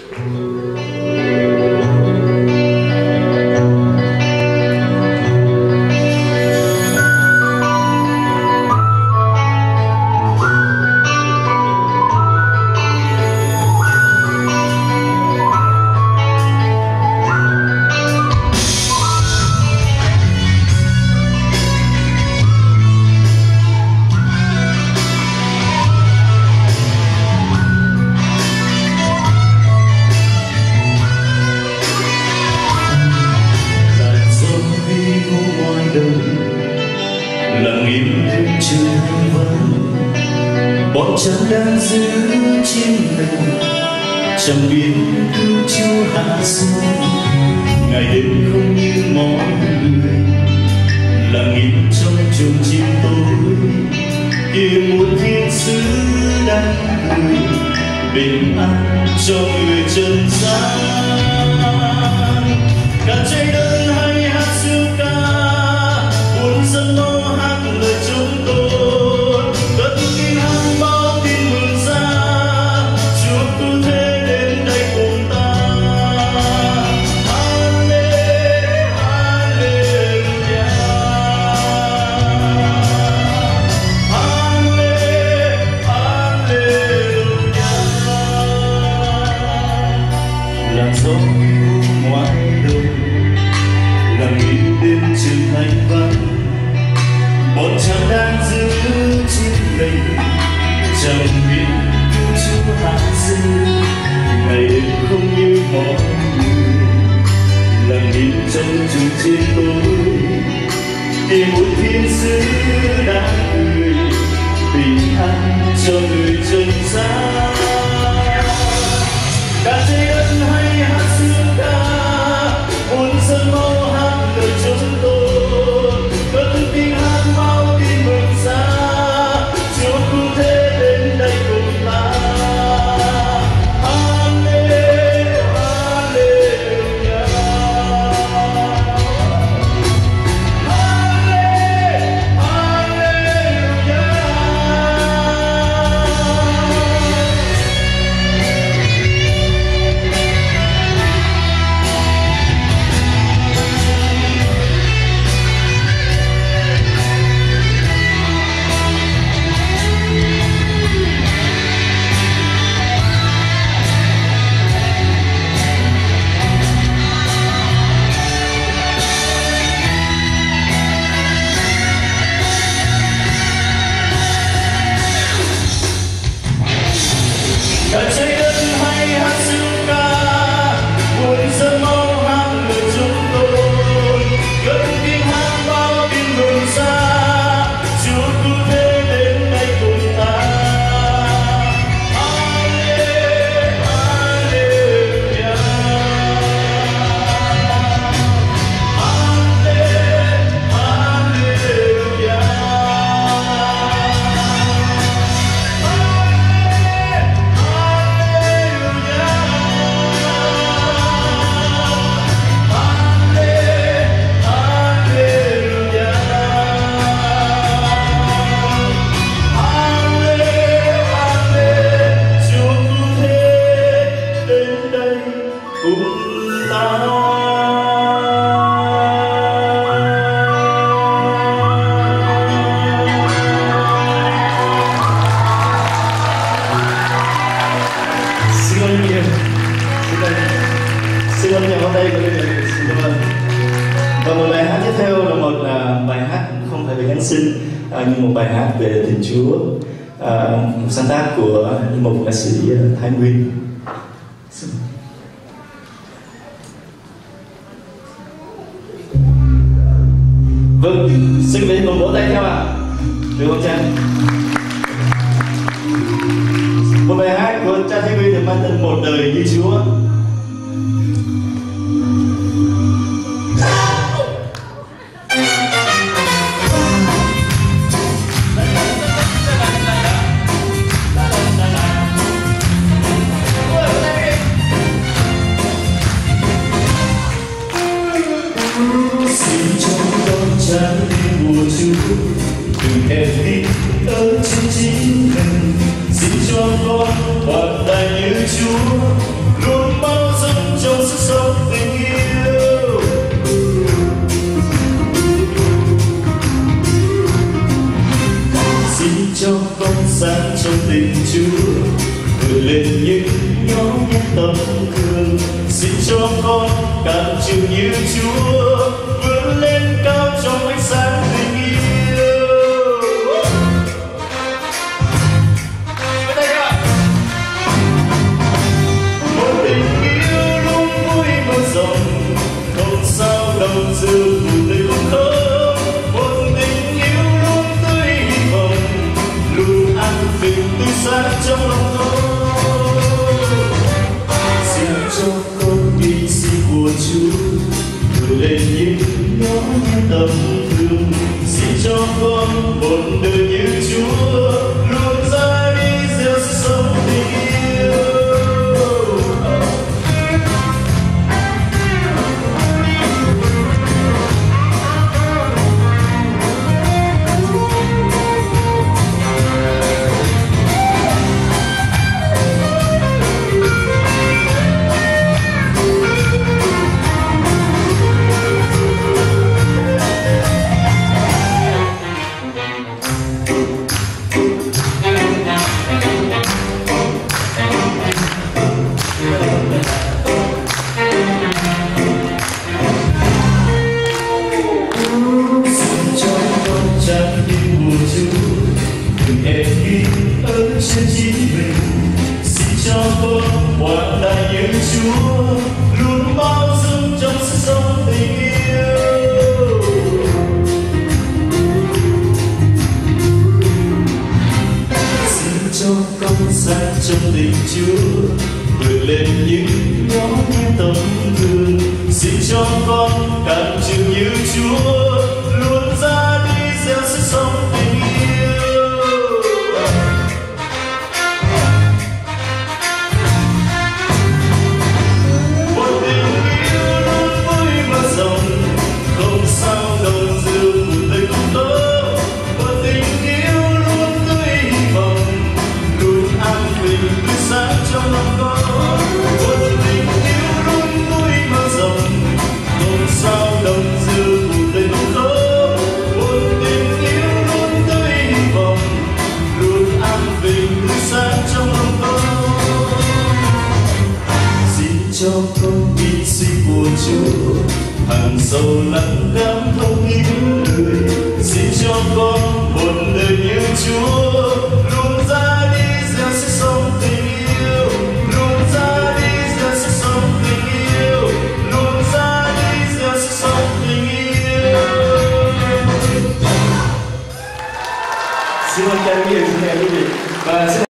lặng im đêm trời vắng, bọn trăng đang giữ chim mình chẳng biết cứu Chúa hạ xuống. Ngày đêm không như mọi người, lặng im trong chuồng chim tối, kia một thiên sứ đang cười bình an cho người trần gian. Cả trái đất hay hát siêu ca, buồn dân mơ hát lời chúng tôi, cất tiếng hát bao tin mừng ra, Chúa cứu thế đến đây cùng ta. Hallelujah, hallelujah, hallelujah. Làn gió ngoài đầu, lặng im đêm trời thanh vắng, bọn trăng đang giữ chim mình chẳng biết cứu Chúa hạ sinh. Ngày đêm không như mọi người, lặng im trong chuồng chim tối, thì một thiên sứ đang cười bình an cho người trần gian. Cả trái đất hay hát siêu ca, buồn dân mau hát lời chúng tôi, cất tiếng hát bao tin mừng ra, Chúa cứu thế đến đây cùng ta. Hallelujah, hallelujah, hallelujah. Cả trái đất hay hát siêu ca, buồn dân mau hát lời chúng tôi, cất tiếng hát bao tin mừng ra, Chúa cứu thế đến đây cùng ta. Hallelujah, hallelujah, hallelujah. Xin ơn nhà hôm nay của xin cảm ơn. Và một bài hát tiếp theo là một bài hát không phải về Giáng sinh, nhưng một bài hát về tình Chúa, một sáng tác của một ca sĩ Thái Nguyên. Vâng, xin quý vị cùng vỗ tay theo ạ. Được không cha? Một bài hát của cha Thái Nguyên được mang tên Một đời như Chúa. Xin cho con trái tim mùa Chúa đừng hẹp đi ở trên chính mình. Xin cho con bàn tay như Chúa luôn những nhỏ nhặt tầm thường. Xin cho con càng chịu như Chúa, vươn lên cao trong ánh sáng tình yêu. Một tình yêu luôn vui mở rộng, không sao đâu dư một tình không. Một tình yêu luôn tươi hy vọng, luôn an bình tươi sáng trong lòng con. Xin cho con đi xin của Chúa, vươn lên những nhỏ nhặt tầm thường. Xin cho con một đời như Chúa, luôn ra đi gieo sống tình yêu. Trên chính mình, xin cho con hoàn đại như Chúa, luôn bao dung trong sự sống tình yêu. Xin cho con sáng trong tình Chúa, vượt lên những nhỏ nhặt tầm thường. Xin cho con càng chịu như Chúa, luôn ra đi gieo sự sống tình yêu. Cho con đi suy của Chúa, hàng sầu lặng đắm không hiểu lời. Xin cho con một đời như Chúa, luôn ra đi gieo sức sống tình yêu, luôn ra đi gieo sức sống tình yêu, luôn ra đi gieo sức sống tình yêu. Xin ơn cha quý vị và